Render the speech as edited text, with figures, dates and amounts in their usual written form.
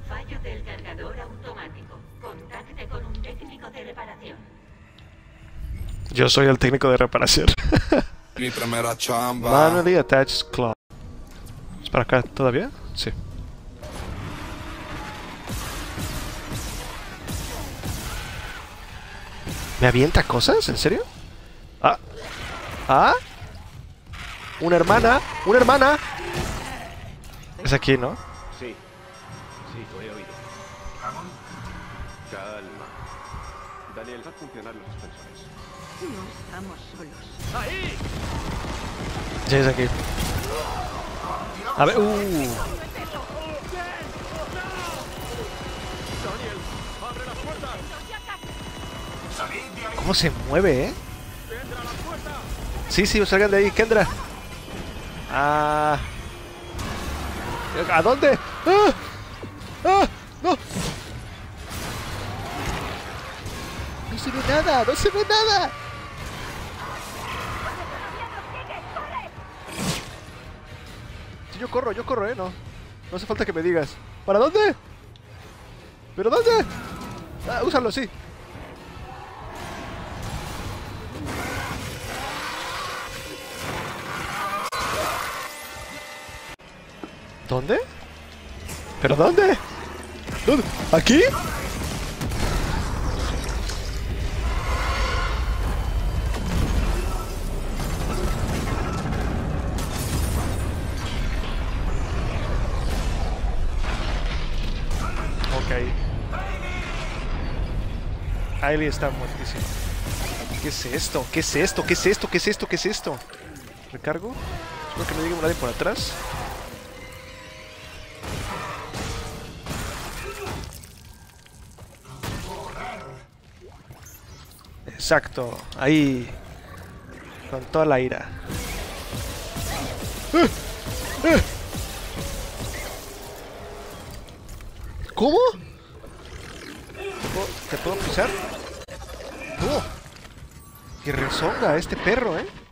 Fallo del cargador automático. Contacte con un técnico de reparación. Yo soy el técnico de reparación. Mi primera chamba. Manually attached claw. ¿Es para acá todavía? Sí. ¿Me avienta cosas? ¿En serio? Ah. ¿Ah? Una hermana. Una hermana. Es aquí, ¿no? Sí, lo he oído. Calma. Daniel, va a funcionar los suspensores. No estamos solos. ¡Ahí! Sí, es aquí. A ver, ¡Daniel, abre las puertas! ¿Cómo se mueve, eh? ¡Kendra, las puertas! Sí, sí, salgan de ahí, Kendra. Ah. ¿A dónde? ¡Ah! ¡Ah! ¡No! No se ve nada, no se ve nada. Sí, yo corro, no. No hace falta que me digas. ¿Para dónde? ¿Pero dónde? Ah, úsalo, sí. ¿Dónde? ¿Pero dónde? ¿Dónde? ¿Aquí? Ok. Hailey está muertísima. ¿Qué es esto? ¿Qué es esto? ¿Qué es esto? ¿Qué es esto? ¿Qué es esto? ¿Recargo? Espero que no llegue nadie por atrás. Exacto, ahí. Con toda la ira. ¿Cómo? ¿Te puedo pisar? No. Que rezonga este perro, ¿eh?